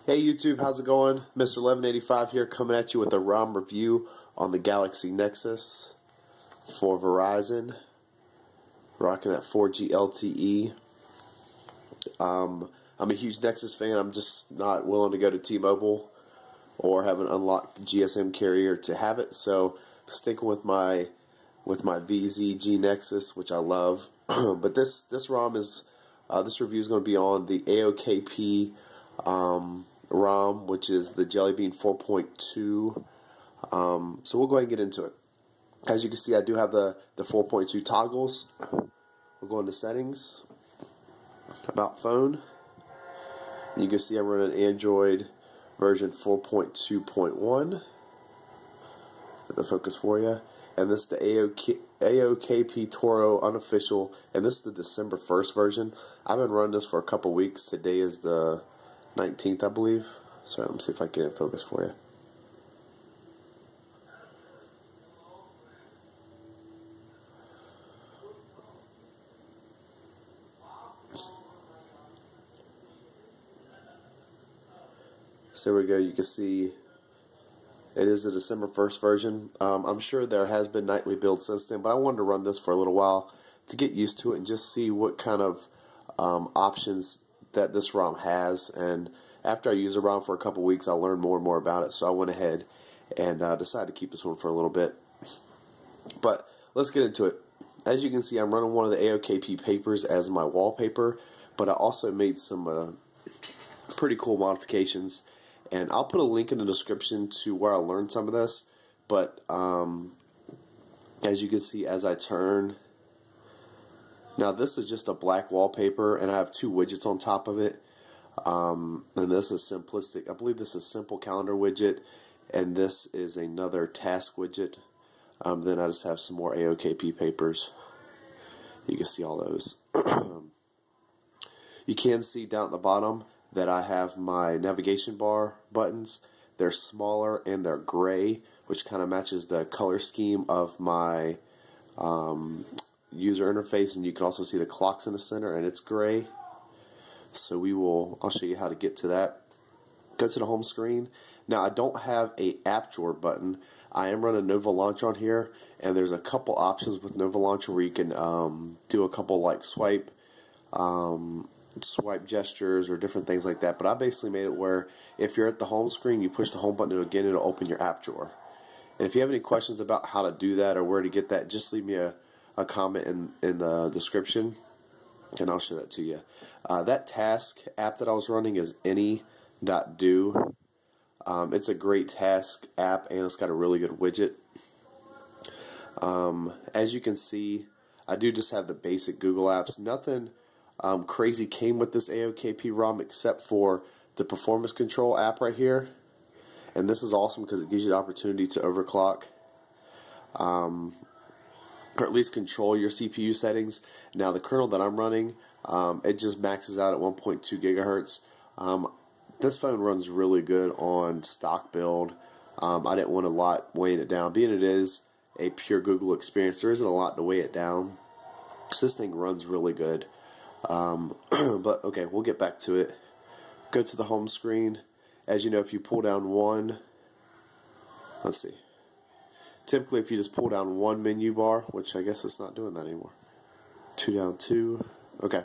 Hey YouTube, how's it going? Mr. 1185 here, coming at you with a ROM review on the Galaxy Nexus for Verizon. Rocking that 4G LTE. I'm a huge Nexus fan. I'm just not willing to go to T-Mobile or have an unlocked GSM carrier to have it. So sticking with my VZG Nexus, which I love. But this ROM is this review is going to be on the AOKP ROM, which is the Jelly Bean 4.2. So we'll go ahead and get into it. As you can see, I do have the 4.2 toggles. We'll go into settings, about phone. And you can see I'm running Android version 4.2.1. Get the focus for you. And this is the AOKP Toro unofficial, and this is the December 1st version. I've been running this for a couple weeks. Today is the 19th, I believe. So let me see if I can get it in focus for you. So there we go. You can see it is the December 1st version. I'm sure there has been nightly builds since then, but I wanted to run this for a little while to get used to it and just see what kind of options that this ROM has. And after I use the ROM for a couple weeks, I'll learn more and more about it. So I went ahead and decided to keep this one for a little bit. But let's get into it. As you can see, I'm running one of the AOKP papers as my wallpaper, but I also made some pretty cool modifications. And I'll put a link in the description to where I learned some of this. But as you can see, as I turn, now this is just a black wallpaper, and I have two widgets on top of it. And this is simplistic. I believe this is simple calendar widget, and this is another task widget. Then I just have some more AOKP papers. You can see all those. You can see down at the bottom that I have my navigation bar buttons. They're smaller and they're gray, which kind of matches the color scheme of my user interface. And you can also see the clocks in the center, and it's gray. So I'll show you how to get to that. Go to the home screen. Now I don't have a app drawer button. I am running Nova Launch on here, and there's a couple options with Nova Launcher where you can do a couple like swipe gestures or different things like that. But I basically made it where if you're at the home screen, you push the home button, and again it'll open your app drawer. And if you have any questions about how to do that or where to get that, just leave me a comment in the description, and I'll show that to you. That task app that I was running is any.do. It's a great task app, and it's got a really good widget. As you can see, I do just have the basic Google apps. Nothing crazy came with this AOKP ROM except for the performance control app right here. And this is awesome because it gives you the opportunity to overclock or at least control your CPU settings. Now the kernel that I'm running, it just maxes out at 1.2 gigahertz. This phone runs really good on stock build. I didn't want a lot weighing it down. Being it is a pure Google experience, there isn't a lot to weigh it down. So this thing runs really good. But okay, we'll get back to it. Go to the home screen. As you know, if you pull down one, let's see. Typically, if you just pull down one menu bar, which I guess it's not doing that anymore. Two down, two. Okay.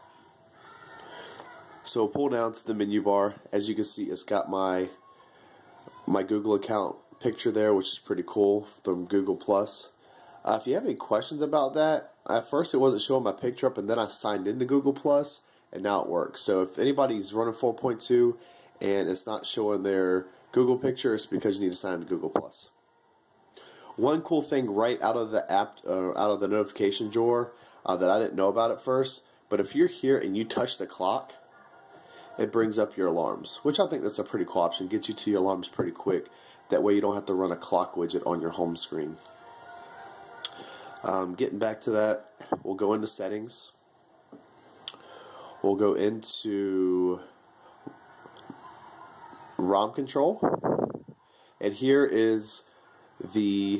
So we'll pull down to the menu bar. As you can see, it's got my Google account picture there, which is pretty cool from Google Plus. If you have any questions about that, at first it wasn't showing my picture up, and then I signed into Google Plus, and now it works. So if anybody's running 4.2 and it's not showing their Google picture, it's because you need to sign into Google Plus. One cool thing right out of the app, out of the notification drawer that I didn't know about at first, but if you're here and you touch the clock, it brings up your alarms, which I think that's a pretty cool option. Get you to your alarms pretty quick. That way you don't have to run a clock widget on your home screen. Getting back to that, we'll go into settings. We'll go into ROM control. And here is the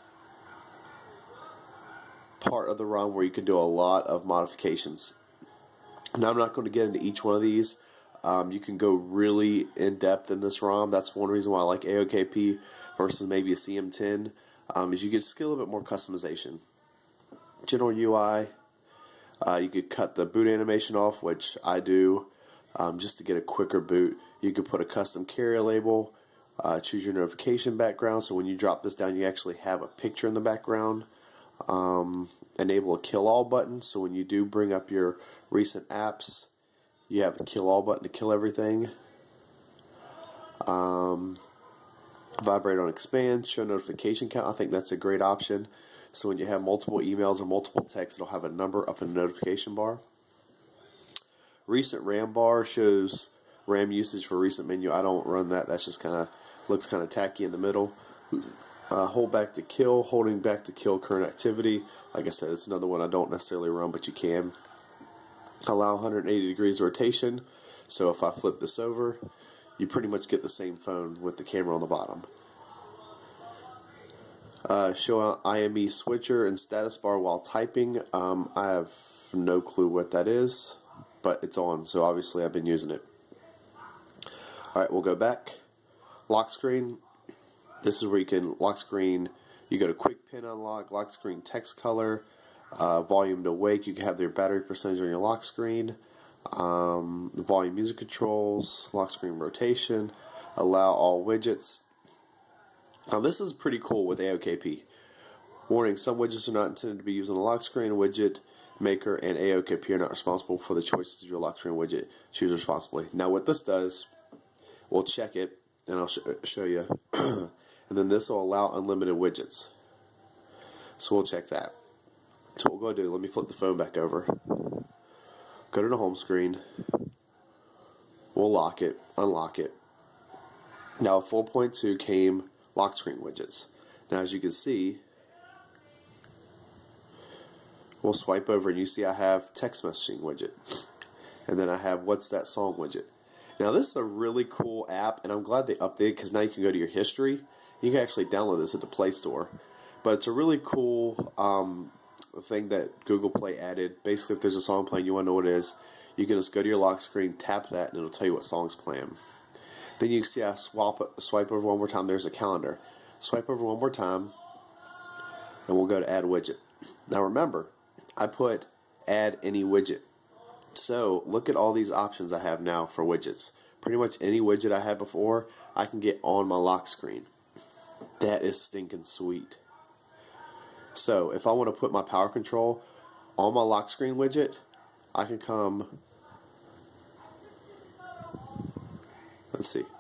part of the ROM where you can do a lot of modifications. Now I'm not going to get into each one of these. You can go really in depth in this ROM. That's one reason why I like AOKP versus maybe a CM10. Is you get a little bit more customization. General UI, you could cut the boot animation off, which I do, just to get a quicker boot. You could put a custom carrier label, choose your notification background, so when you drop this down you actually have a picture in the background. Enable a kill all button, so when you do bring up your recent apps, you have a kill all button to kill everything. Vibrate on expand, show notification count. I think that's a great option. So when you have multiple emails or multiple texts, it'll have a number up in the notification bar. Recent RAM bar shows RAM usage for recent menu. I don't run that. That's just kind of looks kind of tacky in the middle. Hold back to kill, holding back to kill current activity. Like I said, it's another one I don't necessarily run, but you can. Allow 180 degrees rotation. So if I flip this over, you pretty much get the same phone with the camera on the bottom. Show out IME switcher and status bar while typing. I have no clue what that is, but it's on, so obviously I've been using it. Alright, we'll go back. Lock screen. This is where you can lock screen. You go to quick pin unlock, lock screen text color, volume to wake. You can have your battery percentage on your lock screen. Volume music controls, lock screen rotation, allow all widgets. Now this is pretty cool with AOKP. Warning, some widgets are not intended to be used on the lock screen. Widget maker and AOKP are not responsible for the choices of your lock screen widget. Choose responsibly. Now what this does, we'll check it and I'll show you. And then this will allow unlimited widgets. So we'll check that. So what we'll go do, let me flip the phone back over. Go to the home screen. We'll lock it, unlock it. Now 4.2 came lock screen widgets. Now as you can see, we'll swipe over and you see I have text messaging widget. And then I have what's that song widget. Now this is a really cool app, and I'm glad they updated because now you can go to your history. You can actually download this at the Play Store. But it's a really cool thing that Google Play added. Basically, if there's a song playing, you want to know what it is, you can just go to your lock screen, tap that, and it'll tell you what song's playing. Then you can see I swipe over one more time. There's a calendar. Swipe over one more time, and we'll go to add widget. Now remember, I put add any widget. So look at all these options I have now for widgets. Pretty much any widget I had before, I can get on my lock screen. That is stinking sweet. So if I want to put my power control on my lock screen widget, I can come, let's see.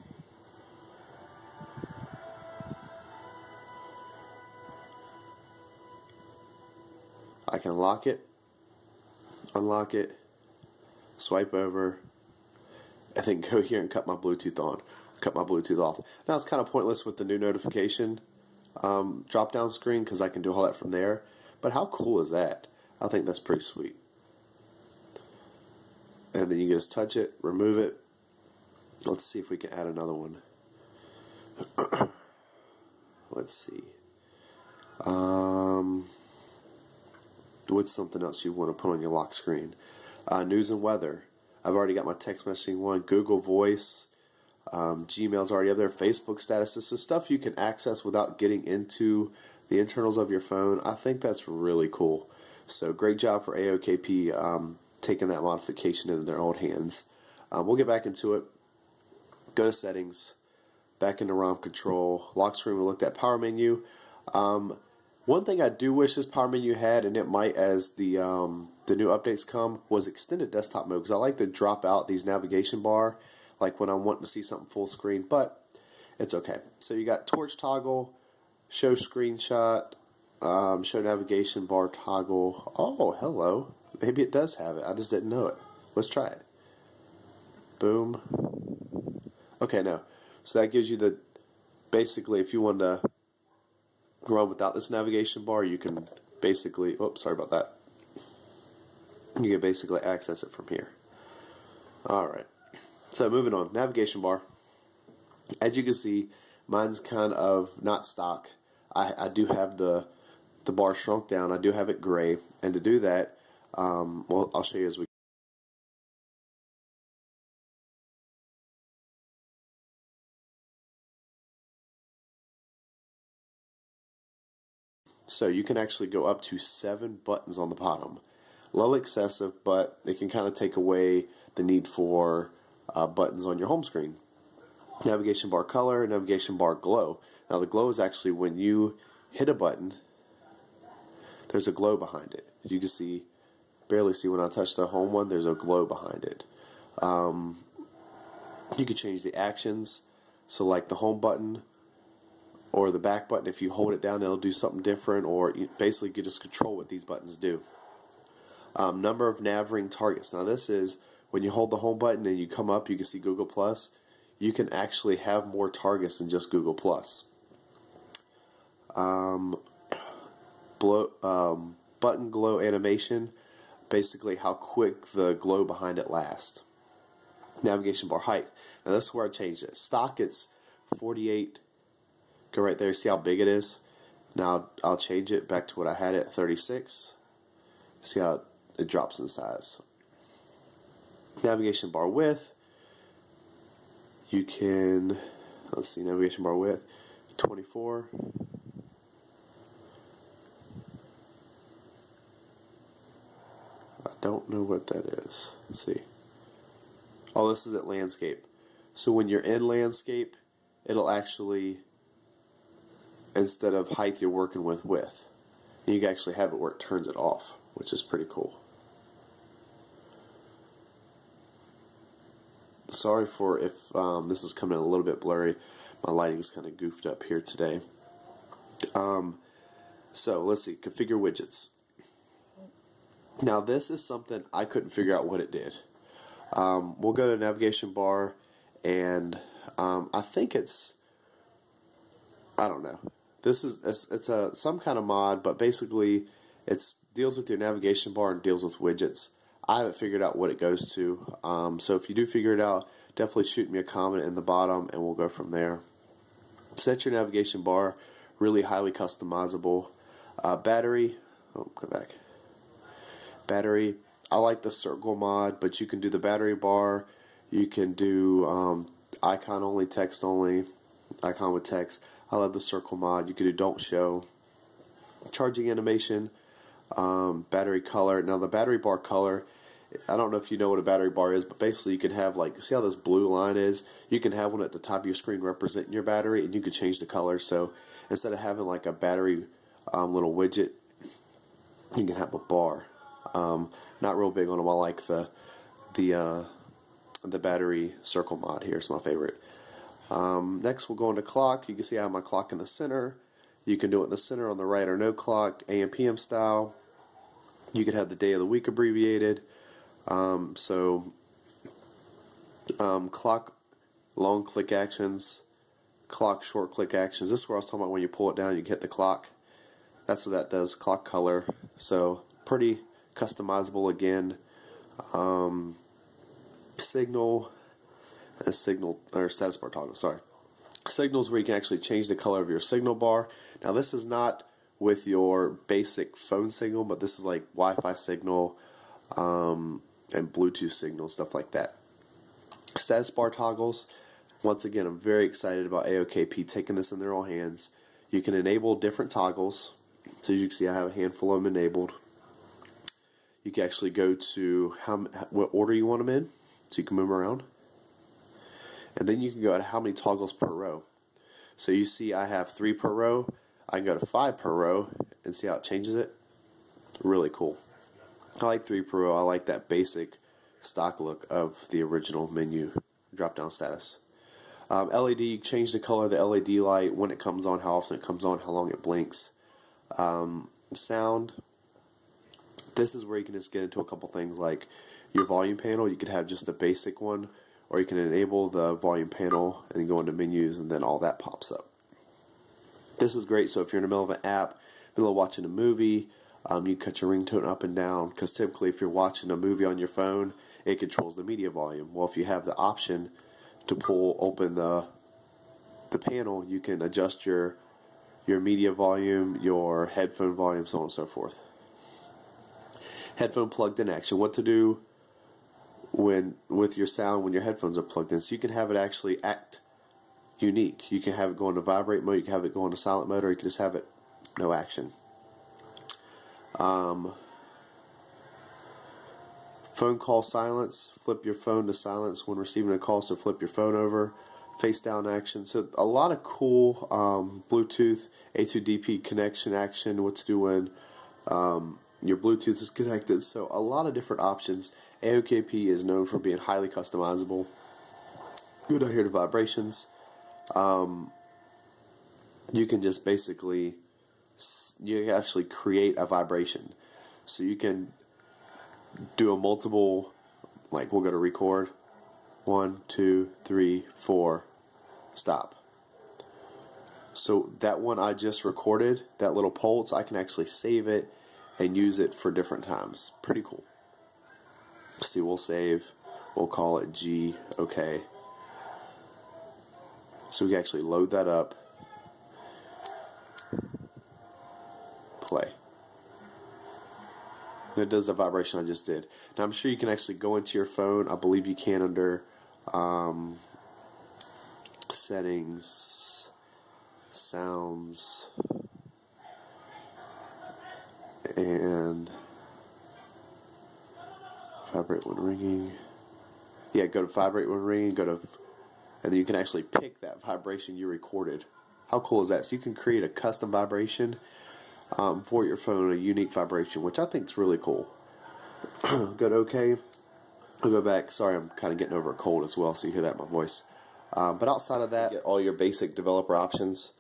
I can lock it, unlock it, swipe over, and then go here and cut my Bluetooth on, cut my Bluetooth off. Now it's kind of pointless with the new notification drop down screen because I can do all that from there, but how cool is that? I think that's pretty sweet. And then you can just touch it, remove it. Let's see if we can add another one. Let's see. What's something else you want to put on your lock screen? News and weather. I've already got my text messaging one. Google Voice. Gmail's already up there. Facebook statuses. So stuff you can access without getting into the internals of your phone. I think that's really cool. So great job for AOKP taking that modification into their own hands. We'll get back into it. Go to settings. Back into ROM control. Lock screen, we looked at power menu. One thing I do wish this power menu had, and it might as the new updates come, was extended desktop mode, because I like to drop out these navigation bar like when I'm wanting to see something full screen, but it's okay. So you got torch toggle, show screenshot, show navigation bar toggle. Oh, hello. Maybe it does have it. I just didn't know it. Let's try it. Boom. Okay, no. So that gives you the, basically, if you want to run without this navigation bar, you can basically, oops, sorry about that. You can basically access it from here. Alright. So moving on, navigation bar. As you can see, mine's kind of not stock. I do have the bar shrunk down. I do have it gray. And to do that, well, I'll show you as we So you can actually go up to 7 buttons on the bottom. A little excessive, but it can kind of take away the need for buttons on your home screen. Navigation bar color, navigation bar glow. Now the glow is actually when you hit a button, there's a glow behind it. You can see, barely see when I touch the home one, there's a glow behind it. You can change the actions, so like the home button or the back button, if you hold it down it'll do something different, or basically you can just control what these buttons do. Number of nav ring targets. Now this is when you hold the home button and you come up, you can see Google Plus. You can actually have more targets than just Google Plus. Button glow animation, basically how quick the glow behind it lasts. Navigation bar height. Now this is where I changed it. Stock it's 48. Go right there, see how big it is? Now I'll change it back to what I had it at 36. See how it drops in size. Navigation bar width. You can, let's see, navigation bar width, 24. I don't know what that is. Let's see. Oh, this is at landscape. So when you're in landscape, it'll actually, instead of height, you're working with width. And you can actually have it where it turns it off, which is pretty cool. Sorry for if this is coming in a little bit blurry. My lighting is kind of goofed up here today. So let's see, configure widgets. Now this is something I couldn't figure out what it did. We'll go to navigation bar, and I think it's, I don't know. This is it's some kind of mod, but basically it deals with your navigation bar and deals with widgets. I haven't figured out what it goes to, so if you do figure it out, definitely shoot me a comment in the bottom and we'll go from there. Set your navigation bar, really highly customizable. Battery, oh, go back. Battery, I like the circle mod, but you can do the battery bar, you can do icon only, text only, icon with text. I love the circle mod. You can do don't show. Charging animation, battery color. Now the battery bar color, I don't know if you know what a battery bar is, but basically you can have, like, see how this blue line is? You can have one at the top of your screen representing your battery, and you can change the color. So instead of having like a battery little widget, you can have a bar. Not real big on them. I like the battery circle mod here. It's my favorite. Next we'll go into clock. You can see I have my clock in the center. You can do it in the center, on the right, or no clock, AM PM style. You could have the day of the week abbreviated. Clock long click actions, clock short click actions. This is where I was talking about when you pull it down, you can hit the clock. That's what that does. Clock color. So pretty customizable again. Signal or status bar toggle. Sorry. Signals where you can actually change the color of your signal bar. Now this is not with your basic phone signal, but this is like Wi-Fi signal and Bluetooth signal, stuff like that. Status bar toggles. Once again, I'm very excited about AOKP taking this in their own hands. You can enable different toggles. So as you can see, I have a handful of them enabled. You can actually go to what order you want them in, so you can move them around. And then you can go to how many toggles per row. So you see I have 3 per row. I can go to 5 per row and see how it changes it. Really cool. I like 3 per row. I like that basic stock look of the original menu drop down status. LED, change the color of the LED light, when it comes on, how often it comes on, how long it blinks. Sound. This is where you can just get into a couple things like your volume panel. You could have just a basic one, or you can enable the volume panel and then go into menus, and then all that pops up. This is great. So if you're in the middle of an app, middle of watching a movie, you cut your ringtone up and down, because typically if you're watching a movie on your phone, it controls the media volume. Well, if you have the option to open the panel, you can adjust your media volume, your headphone volume, so on and so forth. Headphone plugged in action. What to do with your sound when your headphones are plugged in. So you can have it actually act unique. You can have it go into vibrate mode, you can have it go into silent mode, or you can just have it no action. Phone call silence, flip your phone to silence when receiving a call, so flip your phone over. Face down action, so a lot of cool Bluetooth A2DP connection action. What's doing your Bluetooth is connected, so a lot of different options. AOKP is known for being highly customizable. Go down here to vibrations. You can just basically, you can actually create a vibration. So you can do a multiple, like we'll go to record. 1, 2, 3, 4, stop. So that one I just recorded, that little pulse, I can actually save it and use it for different times. Pretty cool. See, we'll save, we'll call it G, okay. So we can actually load that up, play. And it does the vibration I just did. Now I'm sure you can actually go into your phone. I believe you can under settings, sounds, and vibrate when ringing. Yeah, go to vibrate when ringing, and then you can actually pick that vibration you recorded. How cool is that? So you can create a custom vibration for your phone, a unique vibration, which I think is really cool. Go to OK. I'll go back. Sorry, I'm kind of getting over a cold as well, so you hear that in my voice. But outside of that, you get all your basic developer options.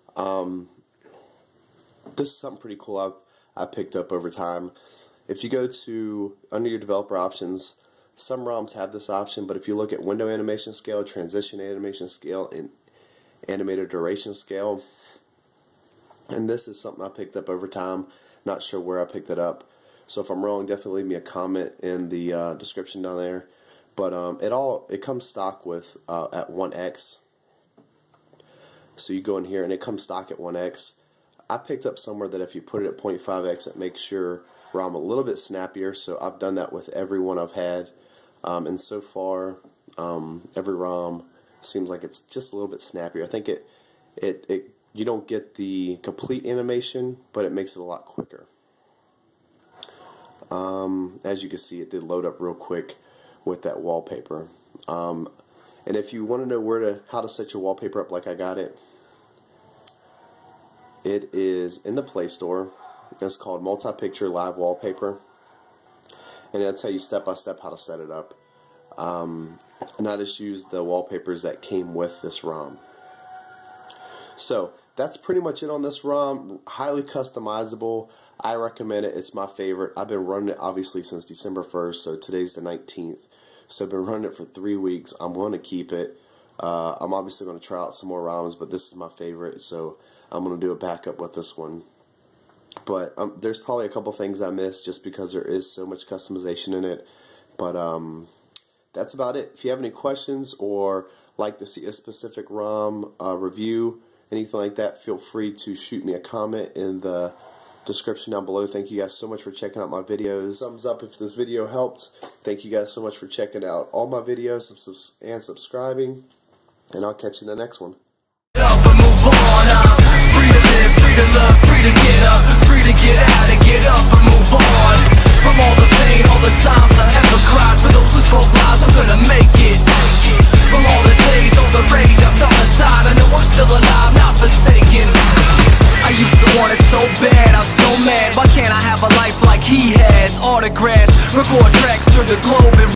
This is something pretty cool I picked up over time. If you go to under your developer options, some ROMs have this option, but if you look at window animation scale, transition animation scale, and animated duration scale, and this is something I picked up over time. Not sure where I picked it up. So if I'm wrong, definitely leave me a comment in the description down there. But it comes stock with at 1x. So you go in here and it comes stock at 1x. I picked up somewhere that if you put it at 0.5x, it makes your ROM a little bit snappier. So I've done that with every one I've had, and so far every ROM seems like it's just a little bit snappier. I think you don't get the complete animation, but it makes it a lot quicker. As you can see, it did load up real quick with that wallpaper. And if you want to know how to set your wallpaper up like I got it, it is in the Play Store. It's called Multi-Picture Live Wallpaper, and it'll tell you step by step how to set it up. And I just used the wallpapers that came with this ROM. So that's pretty much it on this ROM. Highly customizable. I recommend it. It's my favorite. I've been running it obviously since December 1st, so today's the 19th. So I've been running it for 3 weeks. I'm going to keep it. I'm obviously going to try out some more ROMs, but this is my favorite, so I'm going to do a backup with this one. But there's probably a couple things I missed just because there is so much customization in it. But that's about it. If you have any questions or like to see a specific ROM review, anything like that, feel free to shoot me a comment in the description down below. Thank you guys so much for checking out my videos. Thumbs up if this video helped. Thank you guys so much for checking out all my videos and subscribing. And I'll catch you in the next one. Free to live, free to love, free to get up, free to get out and get up and move on. From all the pain, all the times I ever cried, for those who spoke lies, I'm gonna make it. From all the days, all the rage I've thrown aside, I know I'm still alive, not forsaken. I used to want it so bad, I'm so mad. Why can't I have a life like he has? Autographs, record tracks to the globe and